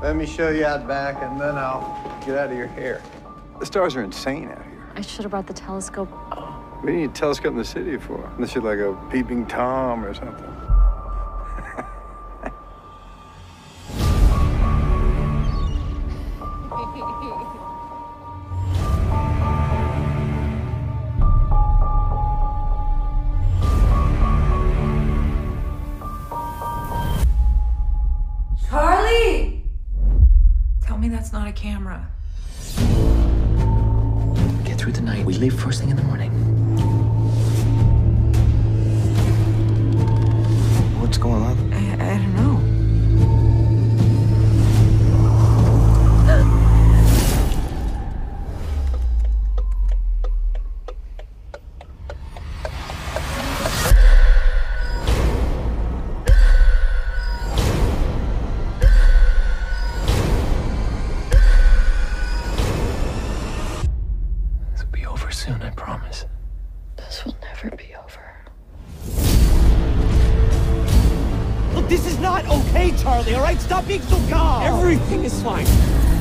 Let me show you out back, and then I'll get out of your hair. The stars are insane out here. I should have brought the telescope. What do you need a telescope in the city for? Unless you're like a peeping Tom or something. Charlie! Tell me that's not a camera. Get through the night. We leave first thing in the morning. What's going on? I don't know. Soon, I promise. This will never be over. Look, this is not okay, Charlie, all right? Stop being so calm. Everything is fine.